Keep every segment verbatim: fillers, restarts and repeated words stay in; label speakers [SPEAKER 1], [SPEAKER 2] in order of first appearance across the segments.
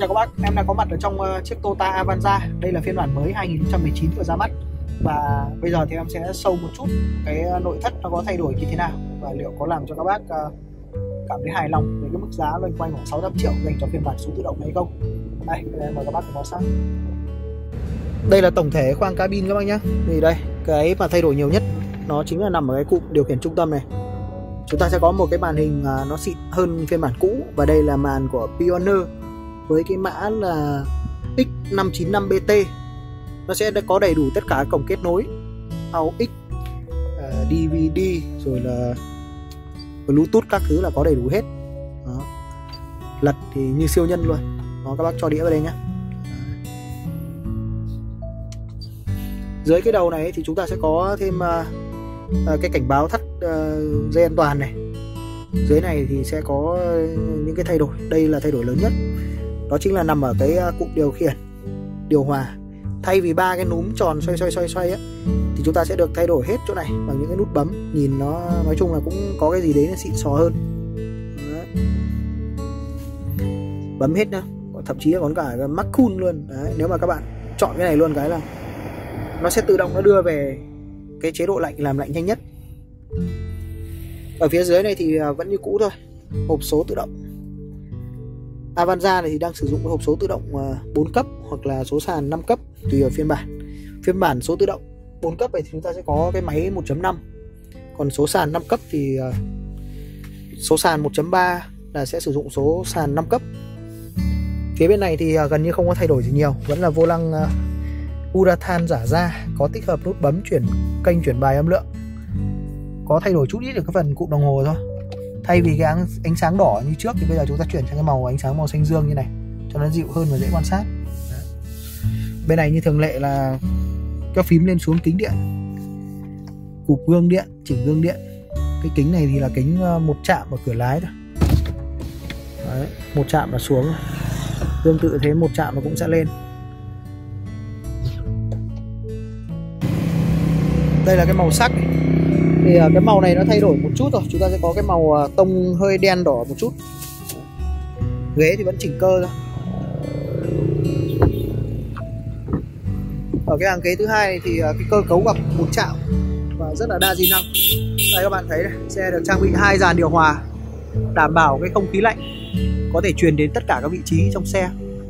[SPEAKER 1] chào các bác, em đang có mặt ở trong uh, chiếc Toyota Avanza. Đây là phiên bản mới hai nghìn không trăm mười chín vừa ra mắt. Và bây giờ thì em sẽ sâu một chút cái nội thất nó có thay đổi như thế nào, và liệu có làm cho các bác uh, cảm thấy hài lòng với cái mức giá loanh quanh khoảng sáu trăm triệu dành cho phiên bản số tự động này hay không. Đây, mời các bác cùng quan sát. Đây là tổng thể khoang cabin các bác nhé. Thì đây, cái mà thay đổi nhiều nhất nó chính là nằm ở cái cụm điều khiển trung tâm này. Chúng ta sẽ có một cái màn hình uh, nó xịn hơn phiên bản cũ, và đây là màn của Pioneer với cái mã là X năm chín năm B T. Nó sẽ có đầy đủ tất cả các cổng kết nối a u ích, uh, đê vê đê, rồi là Bluetooth các thứ là có đầy đủ hết. Đó. Lật thì như siêu nhân luôn. Đó, các bác cho đĩa vào đây nhé. Dưới cái đầu này thì chúng ta sẽ có thêm uh, uh, cái cảnh báo thắt uh, dây an toàn này. Dưới này thì sẽ có những cái thay đổi. Đây là thay đổi lớn nhất, đó chính là nằm ở cái cụm điều khiển điều hòa. Thay vì ba cái núm tròn xoay xoay xoay xoay á, thì chúng ta sẽ được thay đổi hết chỗ này bằng những cái nút bấm. Nhìn nó nói chung là cũng có cái gì đấy nó xịn xò hơn. Đấy. Bấm hết nữa, thậm chí là còn cả cái mắc cool luôn. Đấy. Nếu mà các bạn chọn cái này luôn cái là nó sẽ tự động nó đưa về cái chế độ lạnh, làm lạnh nhanh nhất. Ở phía dưới này thì vẫn như cũ thôi, hộp số tự động. Avanza này thì đang sử dụng hộp số tự động bốn cấp hoặc là số sàn năm cấp tùy ở phiên bản. Phiên bản số tự động bốn cấp này thì chúng ta sẽ có cái máy một chấm năm. Còn số sàn năm cấp thì số sàn một chấm ba là sẽ sử dụng số sàn năm cấp. Phía bên này thì gần như không có thay đổi gì nhiều, vẫn là vô lăng Urathan giả da, có tích hợp nút bấm chuyển kênh chuyển bài âm lượng. Có thay đổi chút ít được cái phần cụm đồng hồ thôi. Thay vì cái ánh sáng đỏ như trước thì bây giờ chúng ta chuyển sang cái màu ánh sáng màu xanh dương như này cho nó dịu hơn và dễ quan sát. Đấy. Bên này như thường lệ là cái phím lên xuống kính điện, cụp gương điện, chỉnh gương điện. Cái kính này thì là kính một chạm ở cửa lái thôi. Đấy, một chạm là xuống, tương tự thế một chạm nó cũng sẽ lên. Đây là cái màu sắc. Thì cái màu này nó thay đổi một chút rồi. Chúng ta sẽ có cái màu tông hơi đen đỏ một chút. Ghế thì vẫn chỉnh cơ thôi. Ở cái hàng ghế thứ hai thì cái cơ cấu gập một chạm và rất là đa di năng. Đây các bạn thấy này, xe được trang bị hai dàn điều hòa, đảm bảo cái không khí lạnh có thể truyền đến tất cả các vị trí trong xe.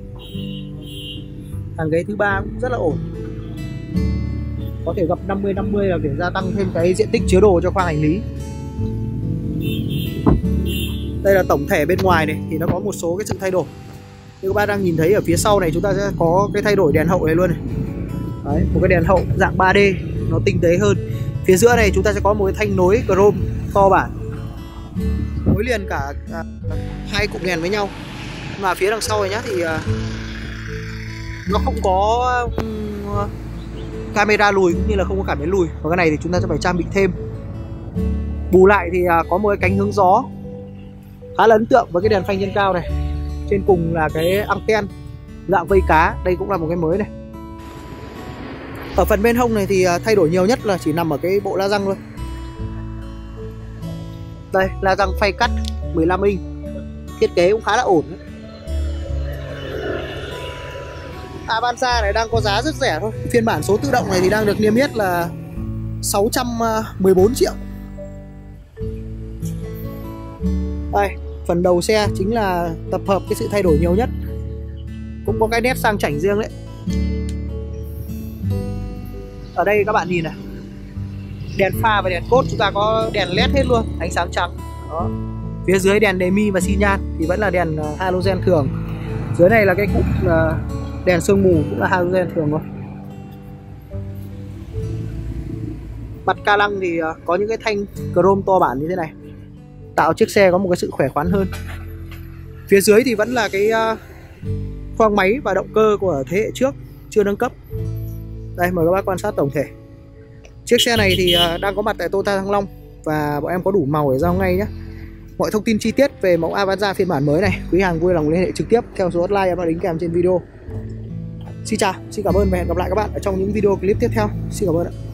[SPEAKER 1] Hàng ghế thứ ba cũng rất là ổn, có thể gập năm mươi năm mươi là để gia tăng thêm cái diện tích chứa đồ cho khoang hành lý. Đây là tổng thể bên ngoài này thì nó có một số cái sự thay đổi. Như các bạn đang nhìn thấy ở phía sau này, chúng ta sẽ có cái thay đổi đèn hậu này luôn này. Đấy, một cái đèn hậu dạng ba D nó tinh tế hơn. Phía giữa này chúng ta sẽ có một cái thanh nối chrome to bản nối liền cả à, hai cụm đèn với nhau. Mà phía đằng sau này nhá thì à, nó không có à, camera lùi cũng như là không có cảm biến lùi. Và cái này thì chúng ta sẽ phải trang bị thêm. Bù lại thì à, có một cái cánh hướng gió khá là ấn tượng với cái đèn phanh trên cao này. Trên cùng là cái anten dạng vây cá, đây cũng là một cái mới này. Ở phần bên hông này thì à, thay đổi nhiều nhất là chỉ nằm ở cái bộ la răng thôi. Đây, la răng phay cắt mười lăm inch, thiết kế cũng khá là ổn đấy. Avanza này đang có giá rất rẻ thôi. Phiên bản số tự động này thì đang được niêm yết là sáu trăm mười bốn triệu. Đây, phần đầu xe chính là tập hợp cái sự thay đổi nhiều nhất. Cũng có cái nét sang chảnh riêng đấy. Ở đây các bạn nhìn này, đèn pha và đèn cốt chúng ta có đèn led hết luôn, ánh sáng trắng. Đó. Phía dưới đèn đề mi và xi nhan thì vẫn là đèn halogen thường. Dưới này là cái cụm là đèn sương mù, cũng là halogen thường thôi. Mặt ca lăng thì có những cái thanh chrome to bản như thế này, tạo chiếc xe có một cái sự khỏe khoắn hơn. Phía dưới thì vẫn là cái khoang máy và động cơ của thế hệ trước, chưa nâng cấp. Đây, mời các bác quan sát tổng thể. Chiếc xe này thì đang có mặt tại Toyota Thăng Long và bọn em có đủ màu để giao ngay nhé. Mọi thông tin chi tiết về mẫu Avanza phiên bản mới này, quý hàng vui lòng liên hệ trực tiếp theo số hotline em đã đính kèm trên video. Xin chào, xin cảm ơn và hẹn gặp lại các bạn ở trong những video clip tiếp theo. Xin cảm ơn ạ.